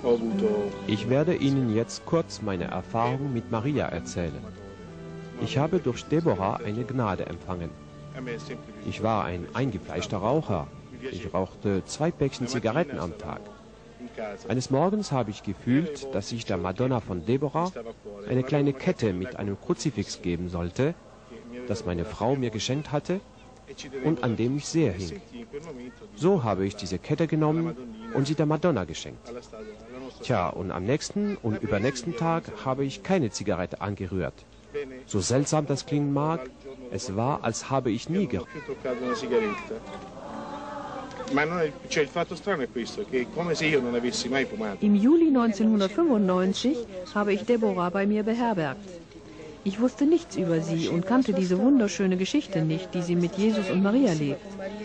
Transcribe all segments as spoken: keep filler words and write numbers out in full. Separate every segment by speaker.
Speaker 1: Ich werde Ihnen jetzt kurz meine Erfahrung mit Maria erzählen. Ich habe durch Deborah eine Gnade empfangen. Ich war ein eingefleischter Raucher. Ich rauchte zwei Päckchen Zigaretten am Tag. Eines Morgens habe ich gefühlt, dass ich der Madonna von Deborah eine kleine Kette mit einem Kruzifix geben sollte, das meine Frau mir geschenkt hatte und an dem ich sehr hing. So habe ich diese Kette genommen und sie der Madonna geschenkt. Tja, und am nächsten und übernächsten Tag habe ich keine Zigarette angerührt. So seltsam das klingen mag, es war, als habe ich nie geraucht.
Speaker 2: Im Juli neunzehnhundertfünfundneunzig habe ich Deborah bei mir beherbergt. Ich wusste nichts über sie und kannte diese wunderschöne Geschichte nicht, die sie mit Jesus und Maria lebt.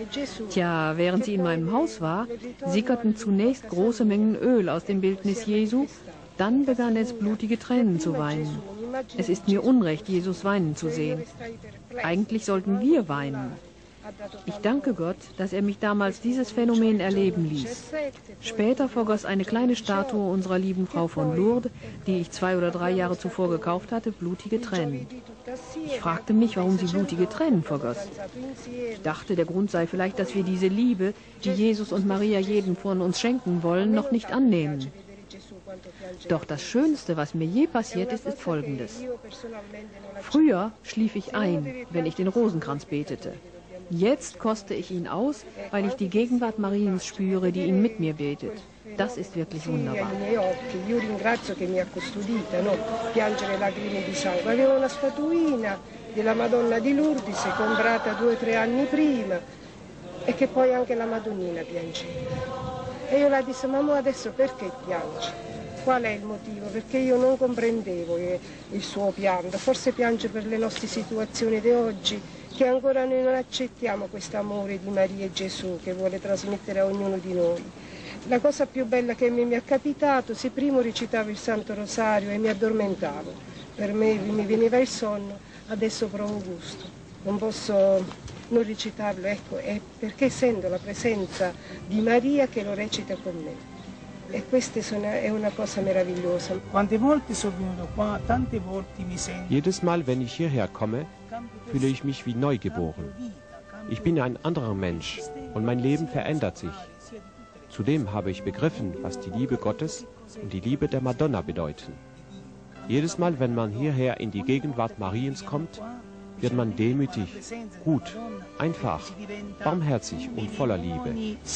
Speaker 2: Tja, während sie in meinem Haus war, sickerten zunächst große Mengen Öl aus dem Bildnis Jesu, dann begann es blutige Tränen zu weinen. Es ist mir unrecht, Jesus weinen zu sehen. Eigentlich sollten wir weinen. Ich danke Gott, dass er mich damals dieses Phänomen erleben ließ. Später vergoss eine kleine Statue unserer lieben Frau von Lourdes, die ich zwei oder drei Jahre zuvor gekauft hatte, blutige Tränen. Ich fragte mich, warum sie blutige Tränen vergoss. Ich dachte, der Grund sei vielleicht, dass wir diese Liebe, die Jesus und Maria jedem von uns schenken wollen, noch nicht annehmen. Doch das Schönste, was mir je passiert ist, ist Folgendes. Früher schlief ich ein, wenn ich den Rosenkranz betete. Jetzt koste ich ihn aus, weil ich die Gegenwart Mariens spüre, die ihn mit mir betet. Das ist wirklich wunderbar.
Speaker 3: Io ringrazio che mi ha custodita, no? Piangere lacrime di sangue. Avevo una statuina della Madonna di Lourdes, comprata due o tre anni prima, e che poi anche la Madonnina piangeva. E io la disse, mamma, adesso perché piangi? Qual è il motivo? Perché io non comprendevo il suo pianto. Forse piange per le nostre situazioni di oggi, che ancora noi non accettiamo questo amore di Maria e Gesù che vuole trasmettere a ognuno di noi. La cosa più bella che mi è capitato, se prima recitavo il Santo Rosario e mi addormentavo, per me mi veniva il sonno, adesso provo gusto, non posso non recitarlo, ecco, è perché sento la presenza di Maria che lo recita con me. E questa è una cosa meravigliosa.
Speaker 4: Quante volte sono venuto qua, tante volte mi sento.
Speaker 1: Jedes Mal, wenn ich hierher komme, fühle ich mich wie neugeboren. Ich bin ein anderer Mensch und mein Leben verändert sich. Zudem habe ich begriffen, was die Liebe Gottes und die Liebe der Madonna bedeuten. Jedes Mal, wenn man hierher in die Gegenwart Mariens kommt, wird man demütig, gut, einfach, barmherzig und voller Liebe.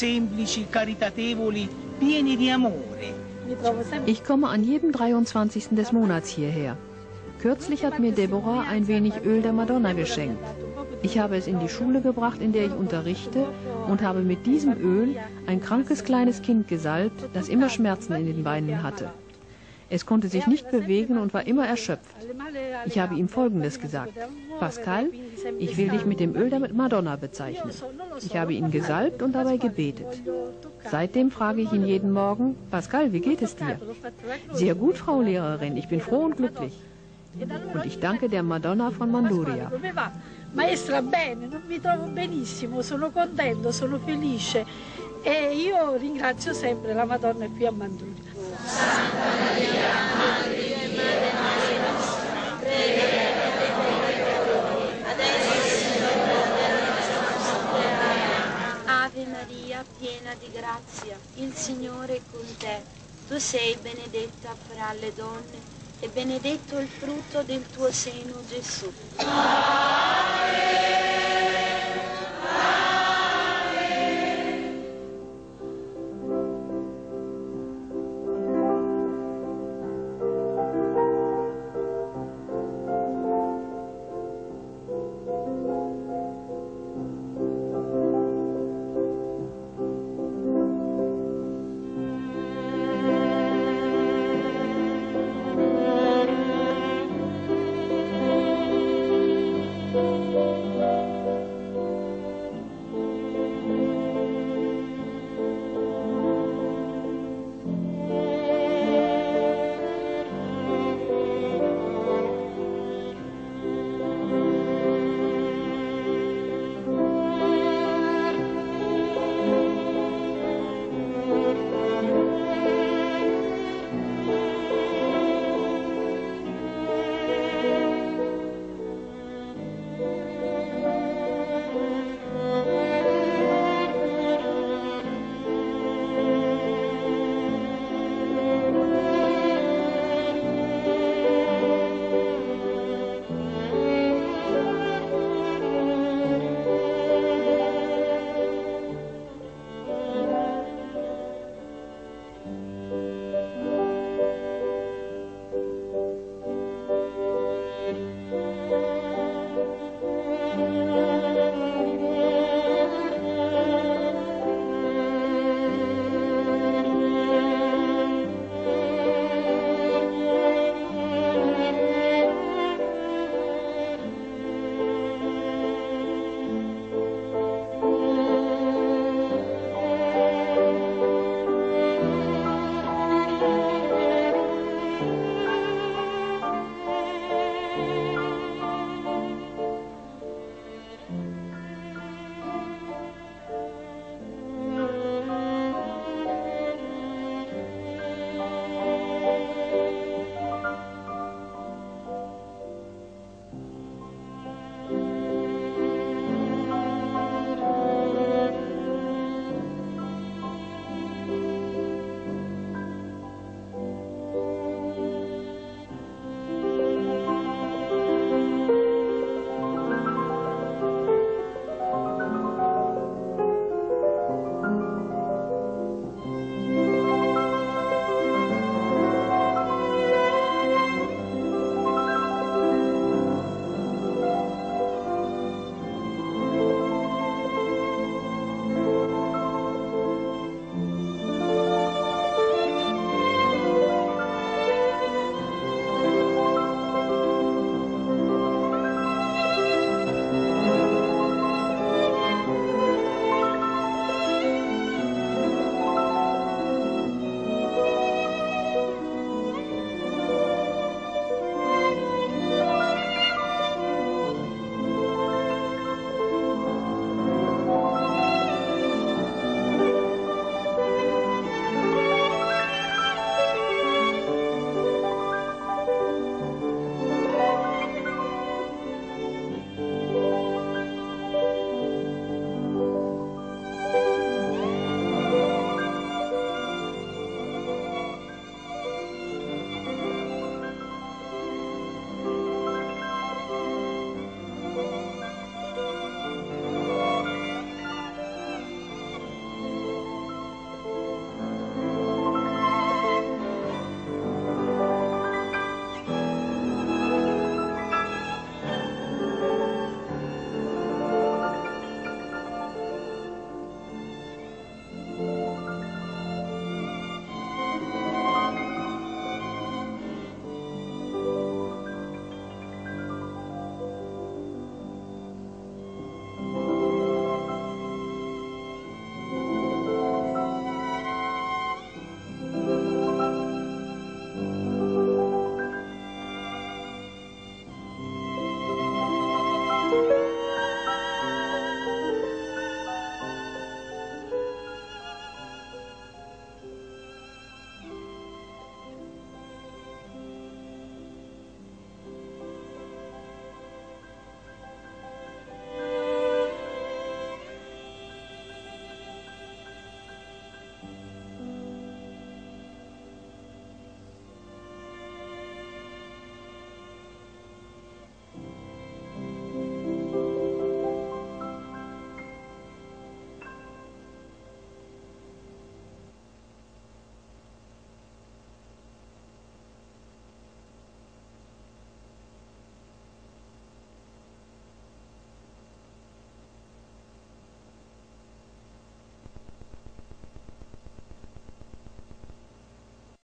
Speaker 2: Ich komme an jedem dreiundzwanzigsten des Monats hierher. Kürzlich hat mir Deborah ein wenig Öl der Madonna geschenkt. Ich habe es in die Schule gebracht, in der ich unterrichte, und habe mit diesem Öl ein krankes kleines Kind gesalbt, das immer Schmerzen in den Beinen hatte. Es konnte sich nicht bewegen und war immer erschöpft. Ich habe ihm Folgendes gesagt: Pascal, ich will dich mit dem Öl der Madonna bezeichnen. Ich habe ihn gesalbt und dabei gebetet. Seitdem frage ich ihn jeden Morgen: Pascal, wie geht es dir? Sehr gut, Frau Lehrerin, ich bin froh und glücklich. Und ich danke der Madonna von Manduria.
Speaker 5: Maestra, bene, mi trovo benissimo, sono contento, sono felice e io ringrazio sempre la Madonna qui a Manduria.
Speaker 6: Santa Maria, Madre di Dio, Madre nostra, prega per noi peccatori, adesso è l'ora della nostra morte.
Speaker 7: Ave Maria, piena di grazia, il Signore è con te. Tu sei benedetta fra le donne e benedetto il frutto del tuo seno, Gesù.